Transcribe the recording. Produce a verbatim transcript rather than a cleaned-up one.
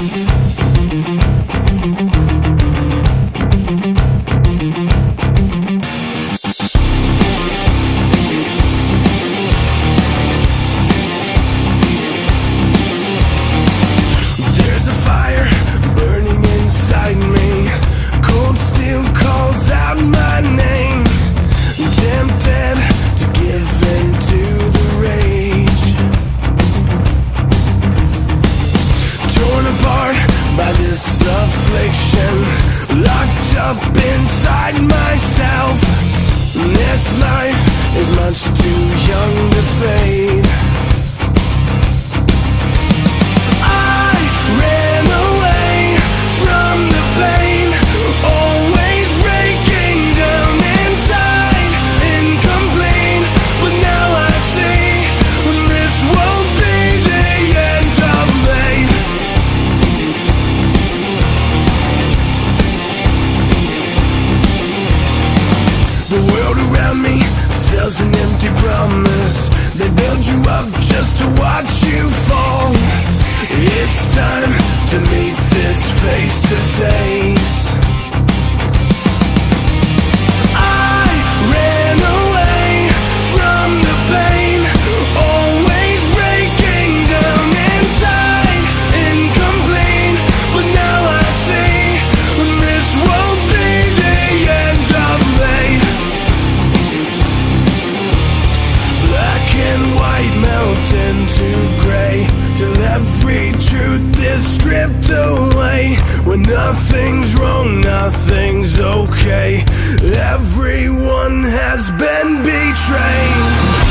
Locked up inside myself. This life is much too young to fade. I ran away from the pain, always breaking down inside, incomplete. But now I see this won't be the end of me. The world around me sells an empty promise. They build you up just to watch you fall. It's time to meet this face to face. I ran away from the pain, always breaking down inside, incomplete. But now I see this won't be the end of me. Black and white melt into gray, till every truth is stripped away. When nothing's wrong, nothing's okay. Everyone has been betrayed.